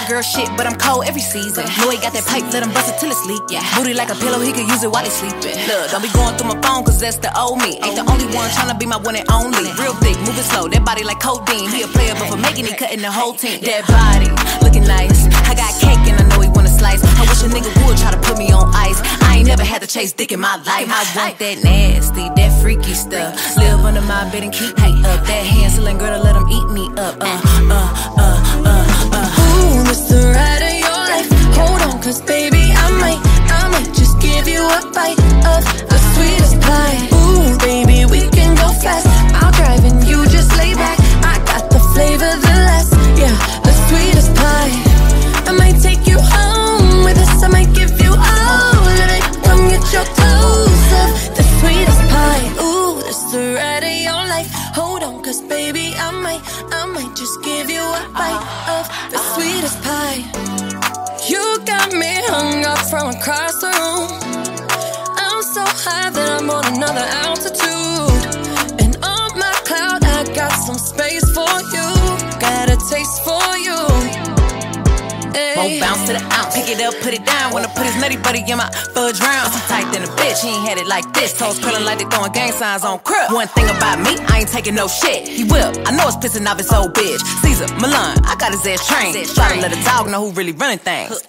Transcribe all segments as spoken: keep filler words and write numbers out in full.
girl shit, but I'm cold every season. Know he got that pipe, let him bust it till it's leak. Yeah. Booty like a pillow, he could use it while he sleeping. Look, don't be going through my phone, cause that's the old me. Ain't the only one tryna be my one and only. Real thick, moving slow, that body like codeine. He a player, but for making it, cutting the whole team. That body, looking nice. I got cake and I know he wanna slice. I wish a nigga would try to put me on ice. I ain't never had to chase dick in my life. I want that nasty, that freaky stuff. Live under my bed and keep me up. That Hansel and Gretel, let him eat me up. Uh, uh, uh, uh, uh. Ooh, this the ride of your life. Hold on, cause baby, I might, I might just give you a bite of the sweetest pie. Ooh, baby, we can go fast. I'll drive and you just lay back. I got the flavor, the last, yeah, the sweetest pie. I might take you home with us. I might give you all of it. Come get your toes up, the sweetest pie. Ooh, this the ride of your life. Hold on, cause baby, I might, I might just give you a bite of the sweetest pie. You got me hung up from across the room. I'm so high that I'm on another altitude. And on my cloud, I got some space for you. Got a taste for you. Won't bounce to the ounce, pick it up, put it down. Wanna put his nutty buddy in my fudge round. I'm tight than a bitch, he ain't had it like this. Toes curling like they throwing gang signs on crib. One thing about me, I ain't taking no shit. He will, I know it's pissing off his old bitch. Caesar, Milan, I got his ass trained. Try to let a dog know who really running things.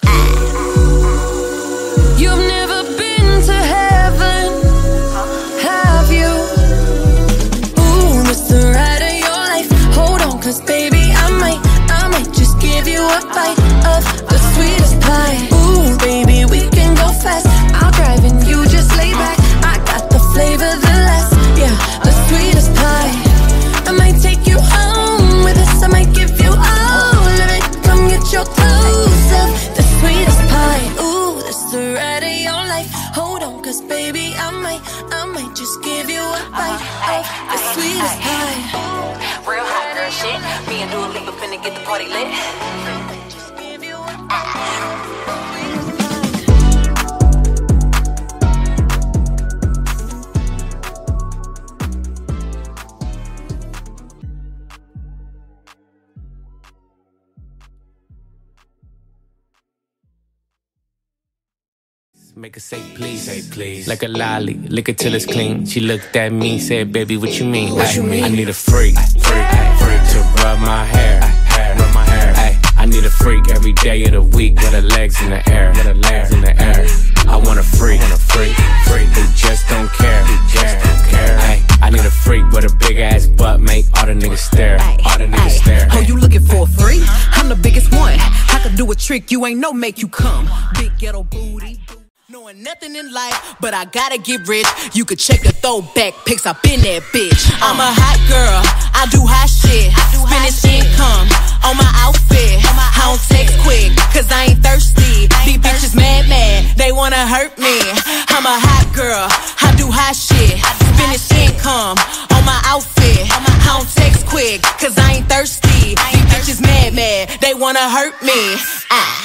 You've never been to heaven, have you? Ooh, this the ride of your life. Hold on, cause baby, I might, I might just give you a bite of the sweetest pie. Ooh, baby, we can go fast. I'll drive and you just lay back. I got the flavor, the last, yeah, the sweetest pie. I might take you home with us. I might give you all of it. Come get your toes up, the sweetest pie. Ooh, this the ride of your life. Hold on, cause baby, I might, I might just give you a bite of the sweetest pie. Real hot girl shit. Me and Dua Lipa finna get the party lit. Make her say please, say please. Like a lolly, lick it till it's clean. She looked at me, said, baby, what you mean? What you mean? I need a freak, freak, freak to rub my hair, rub my hair. Ay, I need a freak every day of the week with her legs in the air, with her legs in the air. I want a freak, want a freak, freak who just don't care, who just don't care. Ay, I need a freak with a big ass butt, make all the niggas stare, all the niggas stare. Oh, you looking for a freak? I'm the biggest one. I could do a trick you ain't know make you come. Big ghetto booty. Knowing nothing in life, but I gotta get rich. You could check the throwback pics, I've been that bitch. I'm a hot girl, I do hot shit. Spanish income on my outfit. I don't text quick, cause I ain't thirsty. These bitches mad, mad, they wanna hurt me. I'm a hot girl, I do hot shit. Spanish income on my outfit. I don't text quick, cause I ain't thirsty. These bitches mad, mad, they wanna hurt me. Ah.